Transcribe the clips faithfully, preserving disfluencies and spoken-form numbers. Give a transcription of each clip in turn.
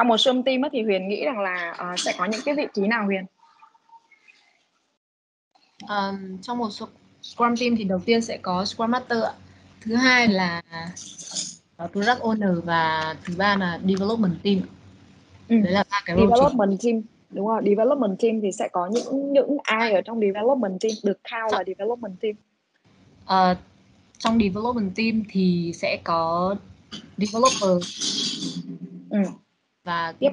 Trong một Scrum team á, thì Huyền nghĩ rằng là uh, sẽ có những cái vị trí nào Huyền? Um, trong một Scrum team thì đầu tiên sẽ có Scrum Master ạ. Thứ hai là uh, Product Owner và thứ ba là Development team. Ừ. Đấy là ba cái role Development team, đúng rồi. Development team thì sẽ có những những ai ở trong Development team được count là Development team? Uh, trong Development team thì sẽ có Developer ừ. và Tiếp.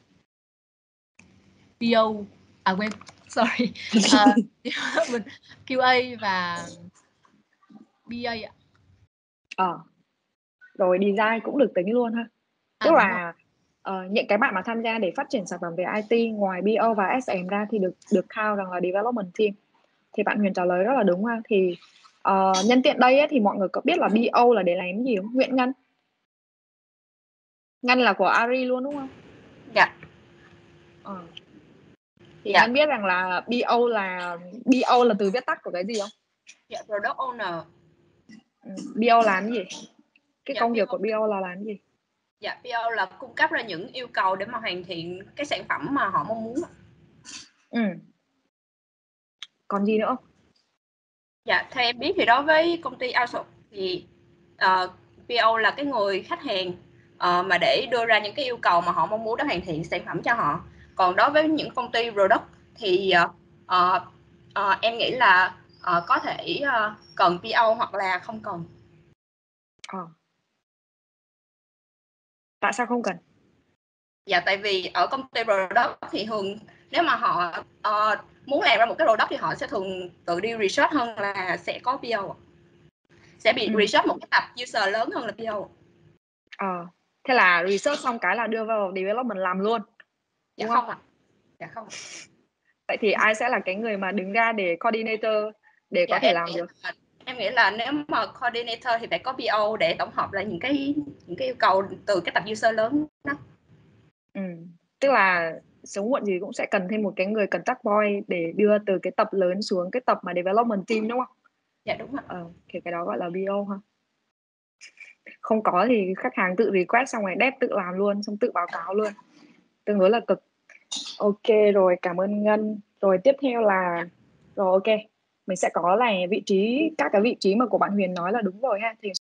pê ô, à quên, sorry, uh, Development quy a và bê a ạ. Ờ. Rồi design cũng được tính luôn ha. À, Tức là uh, những cái bạn mà tham gia để phát triển sản phẩm về i tê ngoài bê ô và ét em ra thì được được count rằng là Development team. Thì bạn Huyền trả lời rất là đúng ha. Thì uh, nhân tiện đây ấy, thì mọi người có biết là bê ô là để làm gì không? Nguyễn Ngân. Ngân là của Ari luôn đúng không? Dạ. Ờ. Thì Dạ. Ngân biết rằng là bê ô là bê ô là từ viết tắt của cái gì không? Dạ, Product Owner. Ừ. bê ô làm gì? Cái Dạ, công pê ô. việc của bê ô là làm gì? Dạ, pê ô là cung cấp ra những yêu cầu để mà hoàn thiện cái sản phẩm mà họ mong muốn. Ừ. Còn gì nữa không? Dạ, theo em biết thì đối với công ty outsource thì uh, pê ô là cái người khách hàng uh, mà để đưa ra những cái yêu cầu mà họ mong muốn để hoàn thiện sản phẩm cho họ. Còn đối với những công ty product thì uh, uh, uh, em nghĩ là uh, có thể uh, cần pê ô hoặc là không cần. Ờ. Tại sao không cần? Dạ, tại vì ở công ty product thì thường nếu mà họ uh, muốn làm ra một cái product thì họ sẽ thường tự đi research hơn là sẽ có pê ô. Sẽ bị ừ. research một cái tập user lớn hơn là pê ô. Ờ. Thế là research xong cái là đưa vào development làm luôn. Dạ Đúng không không ạ. Dạ không. Vậy thì ai sẽ là cái người mà đứng ra để coordinator để Dạ, có thể em làm nghĩ được? là, em nghĩ là nếu mà coordinator thì phải có pê ô để tổng hợp lại những cái những cái yêu cầu từ cái tập user lớn đó. Ừ. Tức là sớm muộn gì cũng sẽ cần thêm một cái người cần touch point để đưa từ cái tập lớn xuống cái tập mà development team đúng không? Dạ đúng ạ. Ờ, thì cái đó gọi là bê ô ha. Không có thì khách hàng tự request xong rồi dev tự làm luôn, xong tự báo cáo luôn. Tương đối là cực. Ok rồi, cảm ơn Ngân. Rồi tiếp theo là rồi ok, mình sẽ có là vị trí, các cái vị trí mà của bạn Huyền nói là đúng rồi ha. Thì